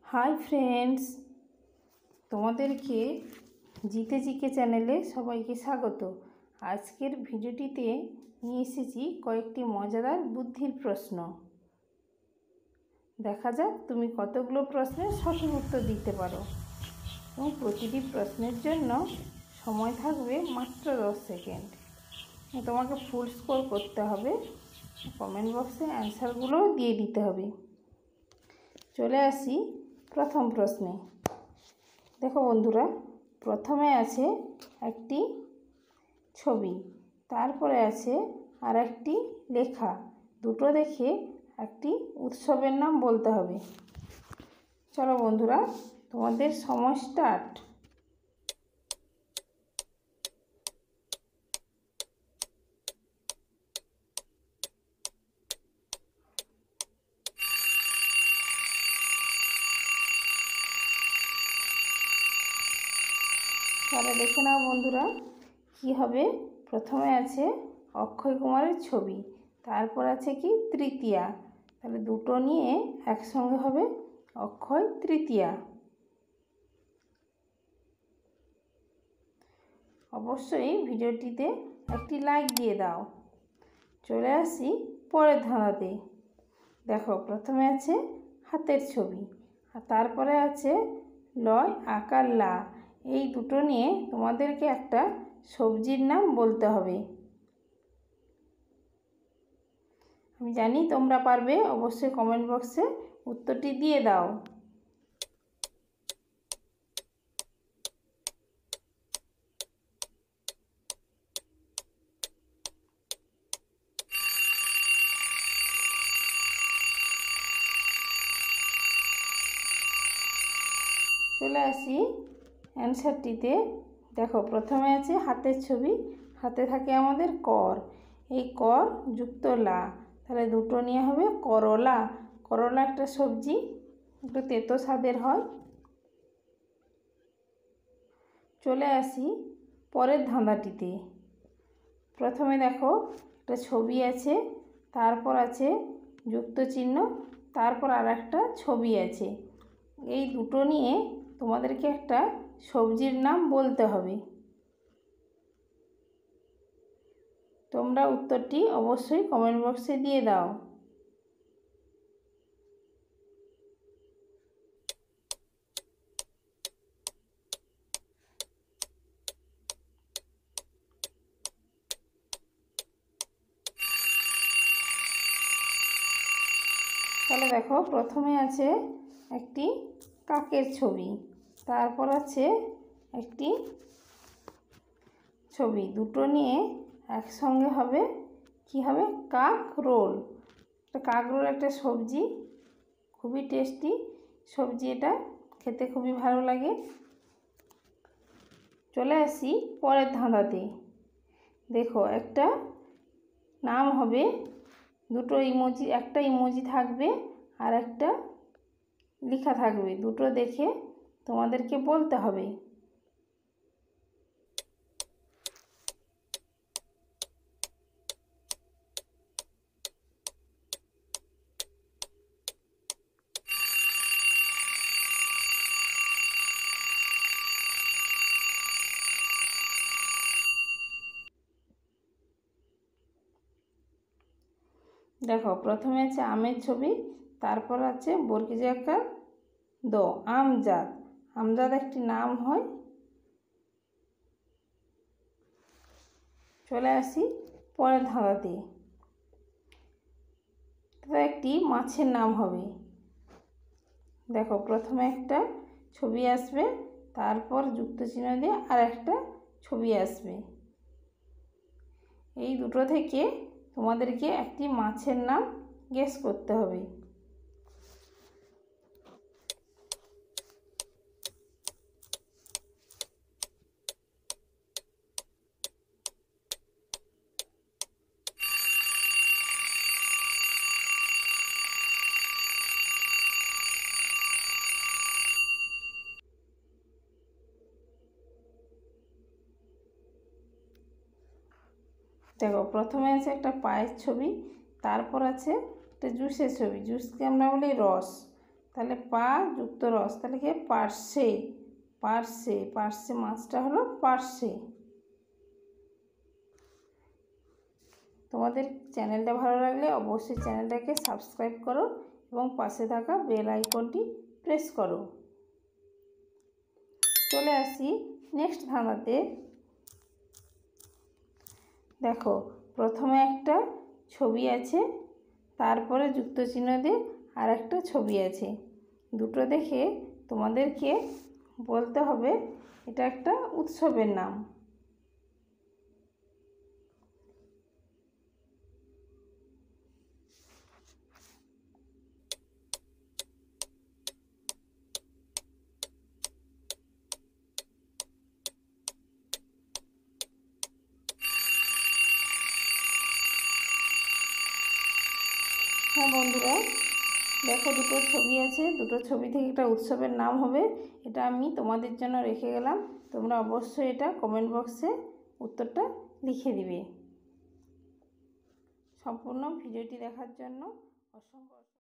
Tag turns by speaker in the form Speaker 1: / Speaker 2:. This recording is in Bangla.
Speaker 1: হাই ফ্রেন্ডস, তোমাদেরকে জিতে জিকে চ্যানেলে সবাইকে স্বাগত। আজকের ভিডিওটিতে নিয়ে এসেছি কয়েকটি মজাদার বুদ্ধির প্রশ্ন। দেখা যাক তুমি কতগুলো প্রশ্নের সঠিক উত্তর দিতে পারো। এবং প্রতিটি প্রশ্নের জন্য সময় থাকবে মাত্র 10 সেকেন্ড। তোমাকে ফুল স্কোর করতে হবে, কমেন্ট বক্সে অ্যান্সারগুলোও দিয়ে দিতে হবে। চলে আসি প্রথম প্রশ্নে। দেখো বন্ধুরা, প্রথমে আছে একটি ছবি, তারপরে আছে আর একটি লেখা। দুটো দেখে একটি উৎসবের নাম বলতে হবে। চলো বন্ধুরা, তোমাদের সময় স্টার্ট। তাহলে দেখে নাও বন্ধুরা কি হবে। প্রথমে আছে অক্ষয় কুমারের ছবি, তারপর আছে কি তৃতীয়া। তাহলে দুটো নিয়ে একসঙ্গে হবে অক্ষয় তৃতীয়া। অবশ্যই ভিডিওটিতে একটি লাইক দিয়ে দাও। চলে আসি পরের ধাঁধাতে। দেখো, প্রথমে আছে হাতের ছবি, আর তারপরে আছে লয় আকার লা। এই দুটো নিয়ে তোমাদেরকে একটা সবজির নাম বলতে হবে। আমি জানি তোমরা পারবে, অবশ্যই কমেন্ট বক্সে উত্তরটি দিয়ে দাও। চলে আসি অ্যান্সারটিতে। দেখো, প্রথমে আছে হাতের ছবি, হাতে থাকে আমাদের কর, এই কর যুক্ত লা। তাহলে দুটো নিয়ে হবে করলা। করলা একটা সবজি, একটু তেতো স্বাদের হয়। চলে আসি পরের ধাঁধাটিতে। প্রথমে দেখো একটা ছবি আছে, তারপর আছে যুক্ত চিহ্ন, তারপর আর একটা ছবি আছে। এই দুটো নিয়ে তোমাদেরকে একটা সবজির নাম বলতে হবে। তোমরা উত্তরটি অবশ্যই কমেন্ট বক্সে দিয়ে দাও। তাহলে দেখো, প্রথমে আছে একটি কাকের ছবি, তারপর আছে একটি ছবি। দুটো নিয়ে একসঙ্গে হবে কি হবে? কাক রোল। কাক রোল একটা সবজি, খুবই টেস্টি সবজি, এটা খেতে খুবই ভালো লাগে। চলে আসি পরের ধাঁধাতে। দেখো, একটা নাম হবে, দুটো ইমোজি, একটা ইমোজি থাকবে আর একটা লেখা থাকবে। দুটো দেখে তোমাদেরকে বলতে হবে। দেখো, প্রথমে আছে আমের ছবি, তারপর আছে বর্গীজ আকার দ, আমজাদ। আমজাদ একটি নাম হয়। চলে আসি পরের ধাঁধাতে। একটি মাছের নাম হবে। দেখো, প্রথমে একটা ছবি আসবে, তারপর যুক্ত চিহ্ন দিয়ে আর একটা ছবি আসবে। এই দুটো থেকে তোমাদেরকে একটি মাছের নাম গেস করতে হবে। দেখো, প্রথমে আছে একটা পায়ের ছবি, তারপর আছে একটা জুসের ছবি। জুসকে আমরা বলি রস। তাহলে পা যুক্ত রস, তাহলে কি পার্শে, পার্শে, পার্শে মাছটা হলো পার্শে। তোমাদের চ্যানেলটা ভালো লাগলে অবশ্যই চ্যানেলটাকে সাবস্ক্রাইব করো এবং পাশে থাকা বেল আইকনটি প্রেস করো। চলে আসি নেক্সট ধাঁধাতে। দেখো প্রথমে একটা ছবি আছে, তারপরে যুক্ত চিহ্ন দিয়ে আর একটা ছবি আছে। দুটো দেখে তোমাদেরকে বলতে হবে এটা একটা উৎসবের নাম। হ্যাঁ বন্ধুরা, দেখো দুটো ছবি আছে, দুটো ছবি থেকে একটা উৎসবের নাম হবে। এটা আমি তোমাদের জন্য রেখে গেলাম, তোমরা অবশ্যই এটা কমেন্ট বক্সে উত্তরটা লিখে দিবে। সম্পূর্ণ ভিডিওটি দেখার জন্য অসংখ্য